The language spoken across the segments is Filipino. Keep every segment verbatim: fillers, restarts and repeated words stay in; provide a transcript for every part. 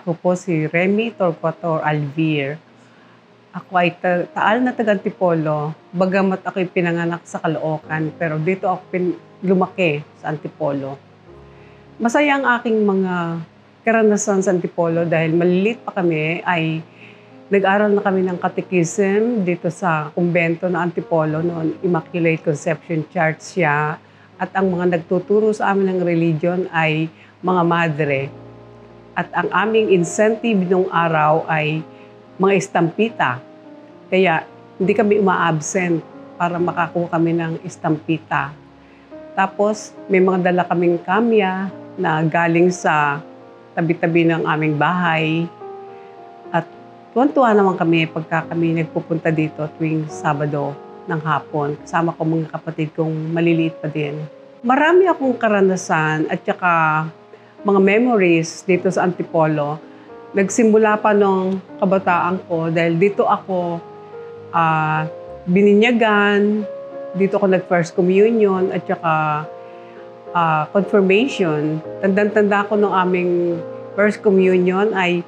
Ako po si Remy or Alvir. Ako ay ta taal na taga Antipolo, bagamat ako'y pinanganak sa Caloocan, pero dito ako pin lumaki sa Antipolo. Masaya ang aking mga karanasan sa Antipolo dahil maliliit pa kami ay nag-aral na kami ng catechism dito sa kumbento na Antipolo noon, Immaculate Conception Church siya. At ang mga nagtuturo sa amin ng religion ay mga madre. At ang aming incentive nung araw ay mga estampita. Kaya hindi kami uma-absent para makakuha kami ng estampita. Tapos may mga dala kaming kamya na galing sa tabi-tabi ng aming bahay. At tuwan-tuwa naman kami pagka kami nagpupunta dito tuwing Sabado ng hapon. Kasama ko mga kapatid kong maliliit pa din. Marami akong karanasan at saka mga memories dito sa Antipolo. Nagsimula pa nung kabataan ko dahil dito ako uh, bininyagan, dito ako nag-first communion at saka uh, confirmation. Tandang-tanda ko nung aming first communion ay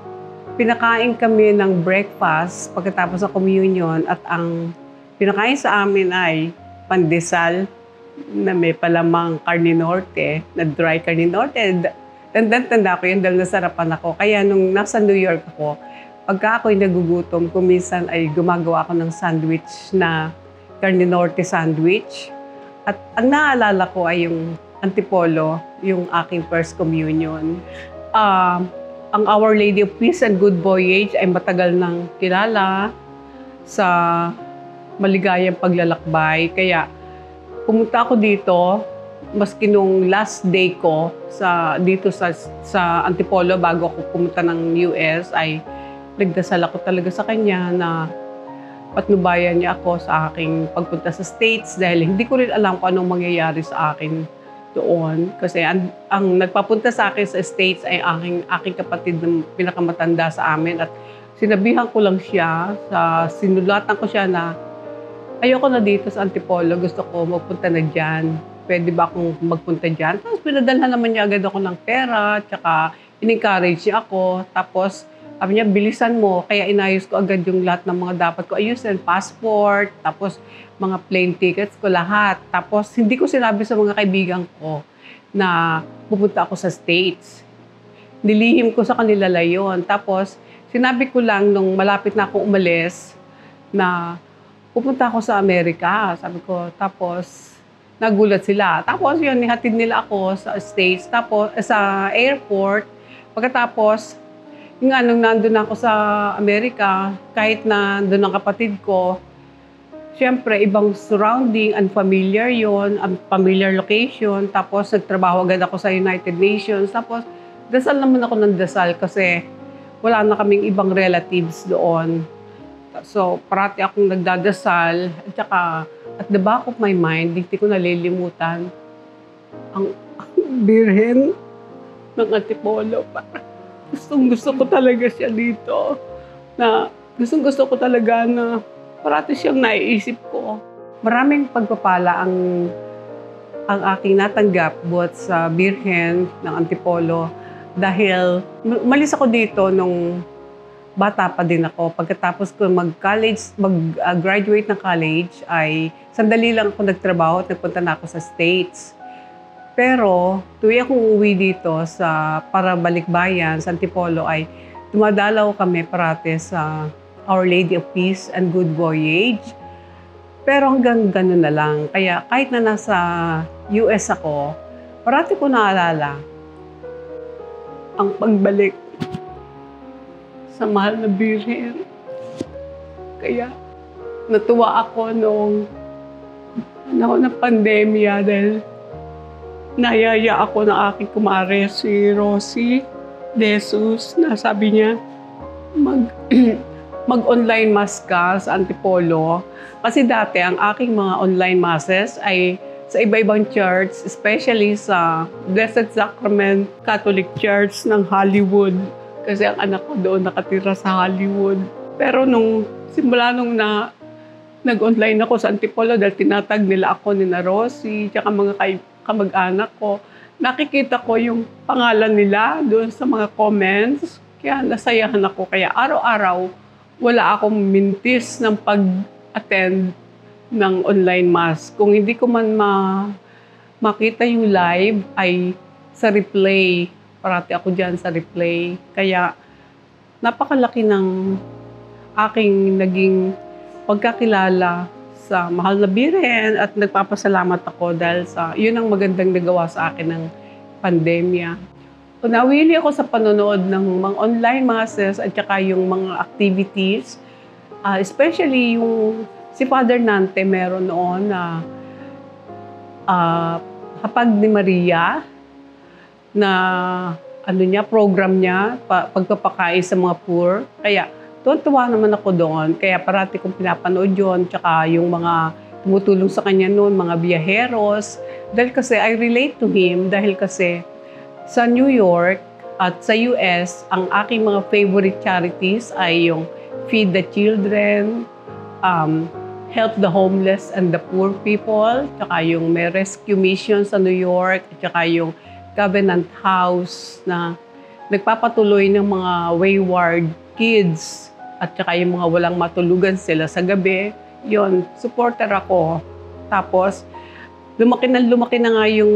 pinakain kami ng breakfast pagkatapos ng communion at ang pinakain sa amin ay pandesal na may palamang carne norte, na dry carne norte. Tandang-tanda ko yun dahil nasarapan ako. Kaya nung nasa New York ako, pagka ako'y nagugutom, kuminsan ay gumagawa ako ng sandwich na carne norte sandwich. At ang naalala ko ay yung Antipolo, yung aking first communion. Uh, ang Our Lady of Peace and Good Voyage ay matagal nang kilala sa maligayang paglalakbay. Kaya pumunta ako dito, maski nung last day ko sa, dito sa, sa Antipolo bago ako pumunta ng U S ay nagdasal ako talaga sa kanya na patnubayan niya ako sa aking pagpunta sa States dahil hindi ko rin alam kung anong mangyayari sa akin doon. Kasi ang, ang nagpapunta sa akin sa States ay aking, aking kapatid na pinakamatanda sa amin at sinabihan ko lang siya, sa, sinulatan ko siya na ayoko na dito sa Antipolo, gusto ko magpunta na dyan. Pwede ba akong magpunta dyan? Tapos pinadalhan naman niya agad ako ng pera, tsaka in-encourage niya ako. Tapos sabi niya, bilisan mo. Kaya inayos ko agad yung lahat ng mga dapat ko ayusin, passport, tapos mga plane tickets ko, lahat. Tapos hindi ko sinabi sa mga kaibigan ko na pupunta ako sa States. Nilihim ko sa kanila lang yun. Tapos sinabi ko lang nung malapit na akong umalis na pupunta ako sa Amerika, sabi ko. Tapos, nagulat sila. Tapos, yun, nihatid nila ako sa States, tapos, eh, sa airport. Pagkatapos, yung nga, nung nandun ako sa Amerika, kahit na nandun ang kapatid ko, syempre, ibang surrounding, unfamiliar yun, unfamiliar location. Tapos, nagtrabaho agad ako sa United Nations. Tapos, dasal naman ako ng dasal kasi wala na kaming ibang relatives doon. So, parati akong nagdadasal at saka at the back of my mind, hindi ko nalilimutan ang, ang Birhen ng Antipolo. Gustong gusto ko talaga siya dito. Na gustong gusto ko talaga na parati siyang naiisip ko. Maraming pagpapala ang, ang aking natanggap buhat sa Birhen ng Antipolo dahil umalis ako dito nung bata pa din ako. Pagkatapos ko mag-college, mag-graduate ng college, ay sandali lang ako nagtrabaho at nagpunta na ako sa States. Pero, tuwi akong uuwi dito sa para balikbayan sa Antipolo ay dumadalaw kami parate sa Our Lady of Peace and Good Voyage. Pero hanggang gano'n na lang. Kaya kahit na nasa U S ako, parati ko naalala ang pagbalik sa mahal na Birhen. Kaya natuwa ako nung ano ng pandemya dahil nayaya ako ng aking kumare si Rosie Jesus na sabi niya mag mag-online mass ka sa Antipolo. Kasi dati ang aking mga online masses ay sa iba-ibang church, especially sa Blessed Sacrament Catholic Church ng Hollywood. Kasi ang anak ko doon nakatira sa Hollywood. Pero nung simula nung na nag-online ako sa Antipolo dahil tinatag nila ako ni na Rosie, tsaka mga kamag-anak ko, nakikita ko yung pangalan nila doon sa mga comments. Kaya nasayahan ako. Kaya araw-araw, wala akong mintis ng pag-attend ng online mass. Kung hindi ko man ma makita yung live, ay sa replay. Parati ako dyan sa replay. Kaya napakalaki ng aking naging pagkakilala sa mahal na Birhen at nagpapasalamat ako dahil sa yun ang magandang nagawa sa akin ng pandemya. Nawili ako sa panonood ng mga online masses at saka yung mga activities, uh, especially yung si Father Nante meron noon na uh, hapag ni Maria na ano niya, program niya, pa, pagpapakain sa mga poor. Kaya tuwa naman ako doon. Kaya parati kong pinapanood yun. Tsaka yung mga tumutulong sa kanya noon, mga biyaheros. Dahil kasi I relate to him dahil kasi sa New York at sa U S, ang aking mga favorite charities ay yung Feed the Children, um, Help the Homeless and the Poor People, tsaka yung may rescue mission sa New York, tsaka yung Covenant House na nagpapatuloy ng mga wayward kids at saka yung mga walang matulugan sila sa gabi. Yon, supporter ako. Tapos, lumaki na lumaki na nga yung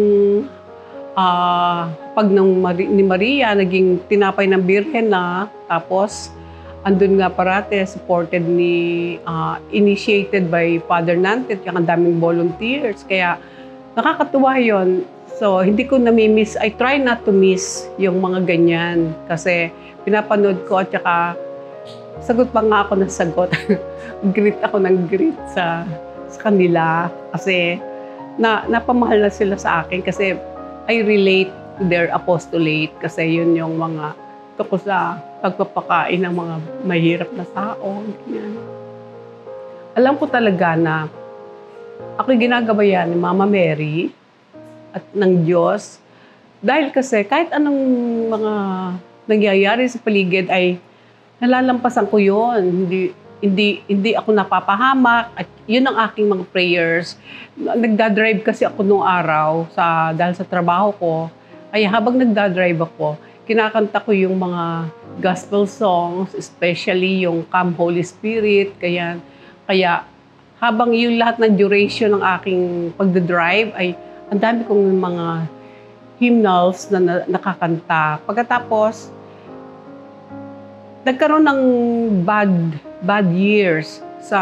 uh, pag ng Mar- ni Maria, naging tinapay ng Birhen na. Tapos, andun nga parate, supported ni, uh, initiated by Father Nante, kaya ang daming volunteers. Kaya, nakakatuwa yon. So, hindi ko nami-miss, I try not to miss yung mga ganyan. Kasi, pinapanood ko at saka, sagot pa nga ako ng sagot. Greet ako ng greet sa, sa kanila. Kasi, na, napamahal na sila sa akin. Kasi, I relate to their apostolate. Kasi, yun yung mga tungkol sa pagpapakain ng mga mahirap na tao. Ganyan. Alam ko talaga na ako'y ginagawa yan ni Mama Mary at ng Diyos. Dahil kasi kahit anong mga nangyayari sa paligid ay nalalampasan ko yun. Hindi, hindi, hindi ako napapahamak at yun ang aking mga prayers. Nagdadrive kasi ako nung araw sa, dahil sa trabaho ko. Ay habang nagdadrive ako, kinakanta ko yung mga gospel songs, especially yung Come Holy Spirit. Kaya, kaya habang yung lahat ng duration ng aking pagdadrive ay ang dami kong mga hymnals na, na nakakanta. Pagkatapos, nagkaroon ng bad bad years sa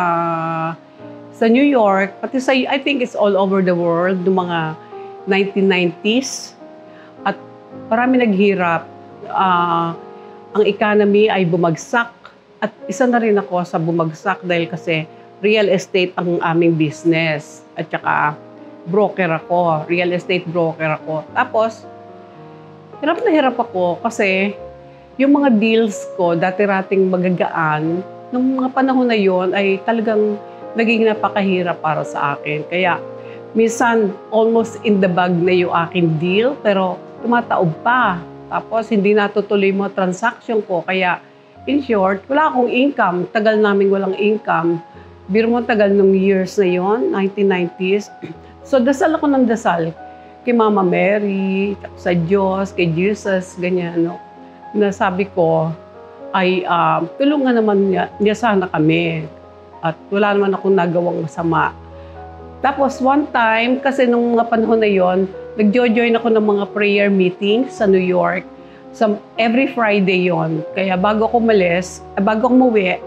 sa New York, pati sa I think it's all over the world, ng mga nineteen nineties. At marami naghirap. Uh, ang economy ay bumagsak. At isa na rin ako sa bumagsak dahil kasi real estate ang aming business. At saka broker ako, real estate broker ako. Tapos, hirap na hirap ako kasi yung mga deals ko, dati-rating magagaan, nung mga panahon na yon ay talagang naging napakahirap para sa akin. Kaya, minsan, almost in the bag na yung aking deal, pero tumataob pa. Tapos, hindi natutuloy mo transaction ko. Kaya, in short, wala akong income. Tagal namin walang income. Biro mo tagal nung years na yon, nineteen nineties. So, dasal ako ng dasal kay Mama Mary, sa Diyos, kay Jesus, ganyan, no? Na sabi ko, ay uh, tulungan naman niya, niya sana kami. At wala naman akong nagawang masama. Tapos, one time, kasi nung mga panahon na yon, nag-join ako ng mga prayer meetings sa New York. So, every Friday yon. Kaya bago ako umalis, bago ako umuwi,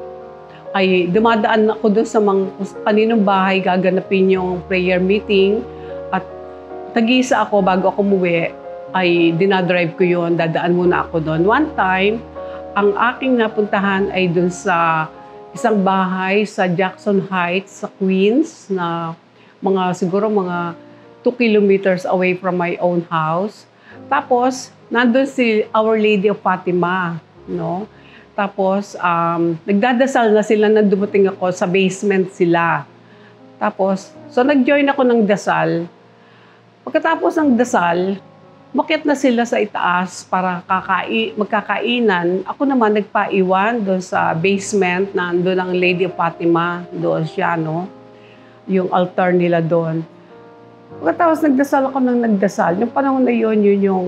ay dumadaan ako doon sa mga paninong bahay, gaganapin yung prayer meeting. At tag-isa ako bago ako umuwi, ay dinadrive ko yun, dadaan muna ako doon. One time, ang aking napuntahan ay doon sa isang bahay sa Jackson Heights, sa Queens, na mga siguro mga two kilometers away from my own house. Tapos, nandun si Our Lady of Fatima, no? Tapos, um, nagdadasal na sila na dumating ako sa basement sila. Tapos, so nag-join ako ng dasal. Pagkatapos ng dasal, umakyat na sila sa itaas para kakai magkakainan. Ako naman nagpaiwan doon sa basement na doon ang Lady of Fatima. Doon siya, no? Yung altar nila doon. Pagkatapos nagdasal ako ng nagdasal, yung panahon na yun, yun yung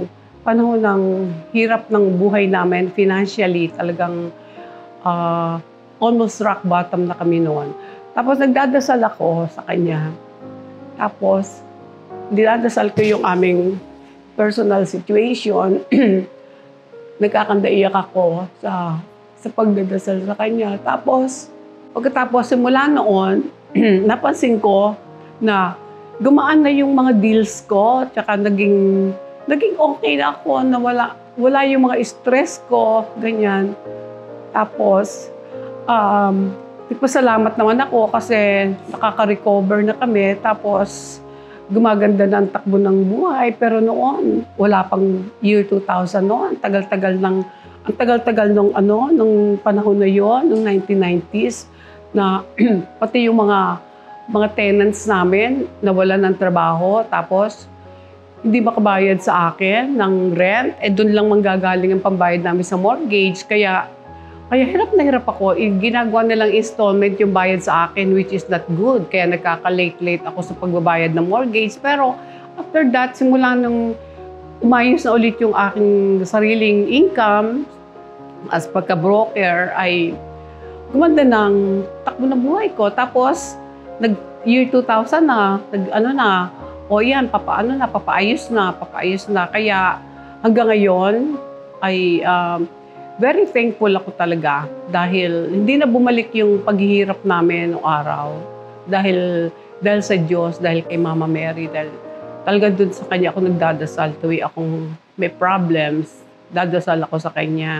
panahon ng hirap ng buhay namin financially, talagang uh, almost rock bottom na kami noon. Tapos nagdadasal ako sa kanya. Tapos dinadasal ko yung aming personal situation. Nagkakandaiyak ako sa sa pagdadasal sa kanya. Tapos pagkatapos simula noon, napansin ko na gumaan na yung mga deals ko, tsaka naging naging okay na ako, na wala, wala yung mga stress ko, ganyan. Tapos, um, nagpasalamat naman ako kasi nakaka-recover na kami. Tapos, gumaganda na ang takbo ng buhay. Pero noon, wala pang year two thousand noon. Tagal-tagal ng, ang tagal-tagal nung, ano, nung panahon na yon, nung nineteen nineties, na pati yung mga, mga tenants namin nawalan ng trabaho. Tapos, hindi makabayad sa akin ng rent, eh doon lang manggagaling ang pambayad namin sa mortgage. Kaya, kaya hirap na hirap ako. Eh, ginagawa nilang installment yung bayad sa akin, which is not good. Kaya nagkaka-late-late ako sa pagbabayad ng mortgage. Pero after that, simula nung umayos na ulit yung aking sariling income as pagka-broker, ay gumanda ng takbo ng buhay ko. Tapos, nag-year two thousand na, nag-ano na, o yan, papaano na, papaayos na, papaayos na. Kaya hanggang ngayon ay um, very thankful ako talaga dahil hindi na bumalik yung paghihirap namin noong araw. Dahil, dahil sa Diyos, dahil kay Mama Mary, dahil talaga dun sa Kanya ako nagdadasal tuwi akong may problems, dadasal ako sa Kanya.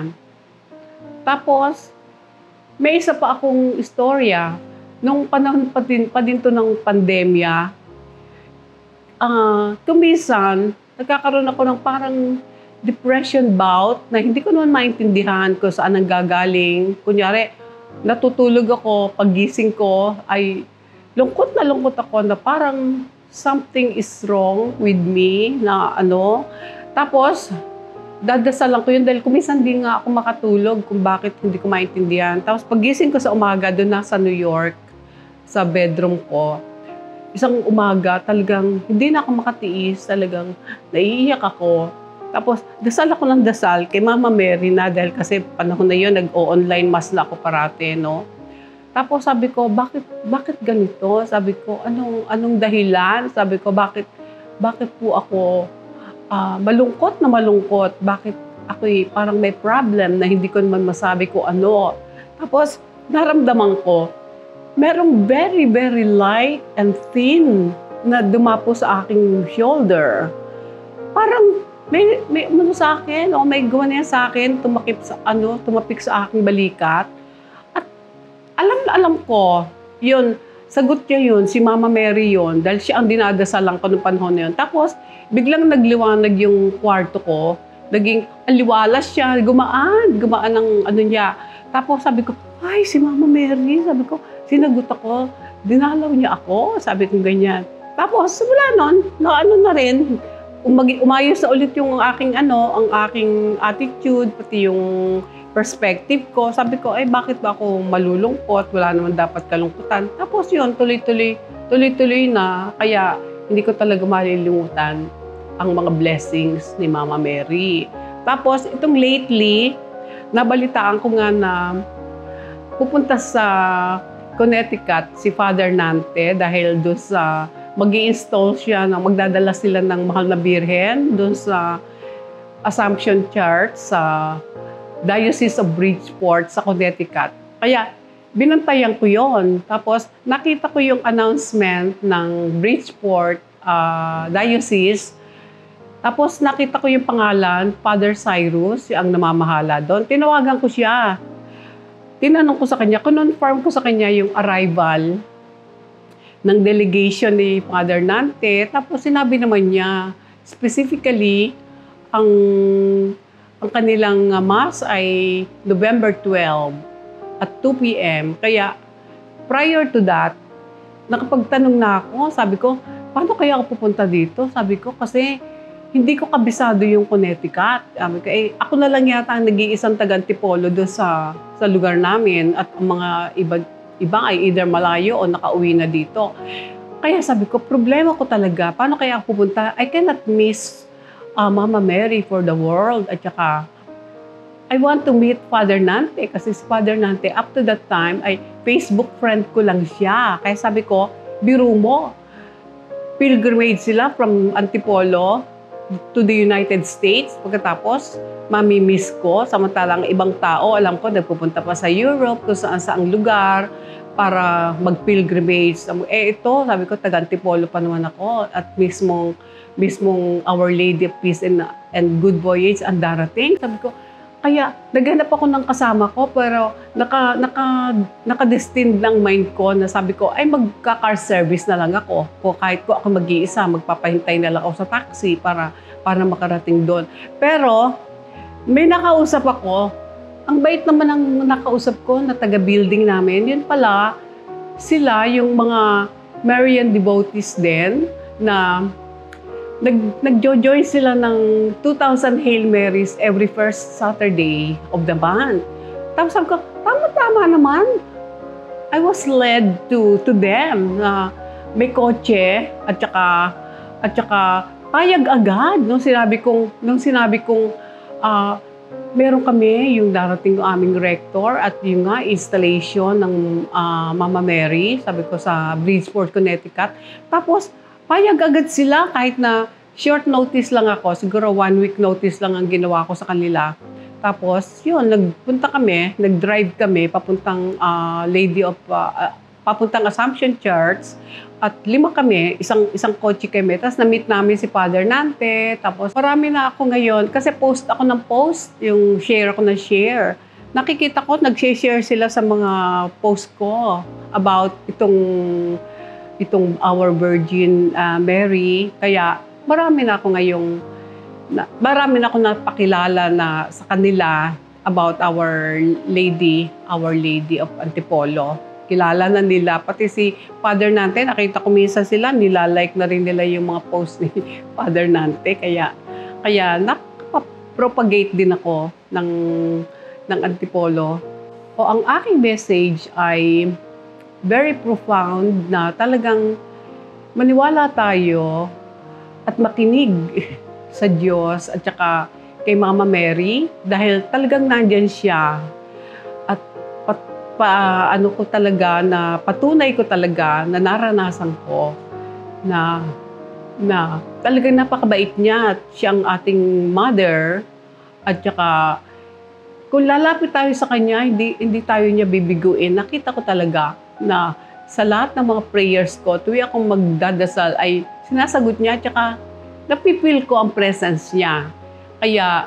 Tapos, may isa pa akong istorya. Nung panahon pa din, pa din to ng pandemya, Uh, kumisan, nagkakaroon ako ng parang depression bout na hindi ko naman maintindihan kung saan ang gagaling. Kunyari, natutulog ako, paggising ko, ay lungkot na lungkot ako na parang something is wrong with me, na ano. Tapos, dadasalan ko yun dahil kumisan din nga ako makatulog kung bakit hindi ko maintindihan. Tapos paggising ko sa umaga, doon na sa New York, sa bedroom ko, isang umaga, talagang hindi na ako makatiis, talagang naiiyak ako. Tapos, dasal ako ng dasal kay Mama Mary na dahil kasi panahon na yun, nag-o-online mass na ako parate, no? Tapos sabi ko, bakit, bakit ganito? Sabi ko, anong, anong dahilan? Sabi ko, bakit, bakit po ako uh, malungkot na malungkot? Bakit ako'y parang may problem na hindi ko naman masabi ko ano? Tapos, naramdaman ko, merong very, very light and thin na dumapo sa aking shoulder. Parang may, may ano sa akin, o may gawa niya sa akin, tumakip sa, ano, tumapik sa aking balikat. At alam na alam ko, yun, sagot niya yun, si Mama Mary yun, dahil siya ang dinadasalan ko noong panahon na yun. Tapos, biglang nagliwanag yung kwarto ko, naging aliwalas siya, gumaan, gumaan ng ano niya. Tapos sabi ko, ay, si Mama Mary, sabi ko, sinagot ako, dinalaw niya ako, sabi ko ganyan. Tapos, simula nun, na ano na rin, umag- umayos na ulit yung aking ano, ang aking attitude, pati yung perspective ko. Sabi ko, ay bakit ba ako malulungkot? Wala naman dapat kalungkutan. Tapos yun, tuloy-tuloy, tuloy-tuloy na. Kaya hindi ko talaga malilimutan ang mga blessings ni Mama Mary. Tapos itong lately, nabalitaan ko nga na pupunta sa Connecticut si Father Nante dahil doon sa mag-i-install siya, na magdadala sila ng mahal na Birhen doon sa Assumption Church sa Diocese of Bridgeport sa Connecticut. Kaya binantayan ko yon. Tapos nakita ko yung announcement ng Bridgeport uh, Diocese. Tapos nakita ko yung pangalan, Father Cyrus, ang namamahala doon. Tinawagan ko siya. Tinanong ko sa kanya, kinonfirm ko sa kanya yung arrival ng delegation ni Father Nante. Tapos sinabi naman niya, specifically, ang, ang kanilang mass ay November twelfth at two p m Kaya prior to that, nakapagtanong na ako, sabi ko, paano kaya ako pupunta dito? Sabi ko, kasi hindi ko kabisado yung Connecticut. Um, eh, ako na lang yata ang nag-iisang taga-Antipolo doon sa, sa lugar namin at ang mga iba, iba ay either malayo o nakauwi na dito. Kaya sabi ko, problema ko talaga. Paano kaya ako pupunta? I cannot miss uh, Mama Mary for the world. At saka, I want to meet Father Nante kasi si Father Nante, up to that time, ay Facebook friend ko lang siya. Kaya sabi ko, biro mo, pilgrimage sila from Antipolo to the United States. Pagkatapos, mamimiss ko. Samantalang ibang tao, alam ko, nagpupunta pa sa Europe, kung saan saang lugar, para mag-pilgrimage. Eh ito, sabi ko, taga-Antipolo pa naman ako. At mismong, mismong Our Lady of Peace and, and Good Voyage ang darating. Sabi ko, kaya naghanap ako ng kasama ko, pero naka, naka, naka-destined lang mind ko na sabi ko, ay magka-car service na lang ako. Kung kahit ko ako mag-iisa, magpapahintay na lang ako sa taxi para, para makarating doon. Pero may nakausap ako, ang bait naman ang nakausap ko na taga-building namin. Yun pala, sila yung mga Marian devotees din na Nag, nag-join sila ng two thousand Hail Marys every first Saturday of the month. Tapos sabi ko, tama-tama naman. I was led to to them na may kotse at saka, at saka payag agad nung sinabi kong, nung sinabi kong uh, meron kami yung darating ng aming rector at yung nga installation ng uh, Mama Mary, sabi ko sa Bridgeport, Connecticut. Tapos, payag agad sila kahit na short notice lang ako. Siguro one week notice lang ang ginawa ko sa kanila. Tapos, yun, nagpunta kami, nag-drive kami papuntang uh, Lady of, uh, uh, papuntang Assumption Church. At lima kami, isang isang kotse kami. Tapos na-meet namin si Father Nante. Tapos marami na ako ngayon. Kasi post ako ng post, yung share ako ng share. Nakikita ko, nag-share sila sa mga post ko about itong itong Our Virgin uh, Mary. Kaya marami na ako ngayong, na, marami na ako napakilala na sa kanila about Our Lady, Our Lady of Antipolo. Kilala na nila. Pati si Father Nante, nakita ko minsan sila, nilalike na rin nila yung mga post ni Father Nante. Kaya, kaya nakapropagate din ako ng, ng Antipolo. O ang aking message ay very profound na talagang maniwala tayo at makinig sa Diyos at saka kay Mama Mary dahil talagang nandyan siya at pat, pa, ano ko talaga na patunay ko talaga na naranasan ko na na talagang napakabait niya at siya ang ating mother at saka kung lalapit tayo sa kanya hindi hindi tayo niya bibiguin. Nakita ko talaga na sa lahat ng mga prayers ko, tuwi akong magdadasal ay sinasagot niya at saka napipil ko ang presence niya. Kaya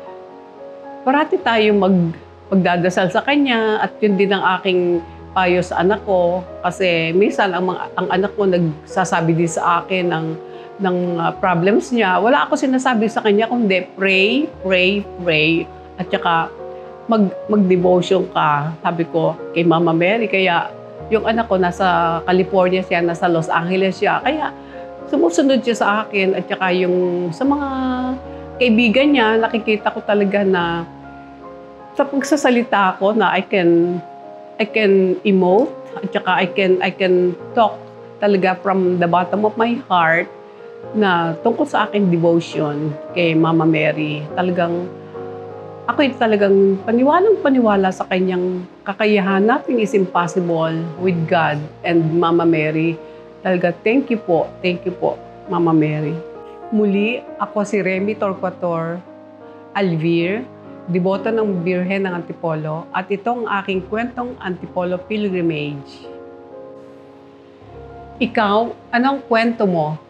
parati tayo mag, magdadasal sa kanya at yun din ang aking payo sa anak ko kasi minsan ang, mga, ang anak ko nagsasabi din sa akin ng, ng uh, problems niya. Wala ako sinasabi sa kanya kundi pray, pray, pray at saka mag, mag-devotion ka, sabi ko kay Mama Mary. Kaya yung anak ko nasa California siya, nasa Los Angeles siya. Kaya sumusunod siya sa akin at saka yung sa mga kaibigan niya, nakikita ko talaga na sa pagsasalita ko na I can I can emote at saka I can I can talk talaga from the bottom of my heart na tungkol sa aking devotion kay Mama Mary. Talagang ako'y talagang paniwalang paniwala sa kanyang kakayahan. Nothing is impossible with God and Mama Mary. Talaga, thank you po. Thank you po, Mama Mary. Muli, ako si Remy Torquator, Alvir, deboto ng Birhen ng Antipolo, at ito ang aking kwentong Antipolo Pilgrimage. Ikaw, anong kwento mo?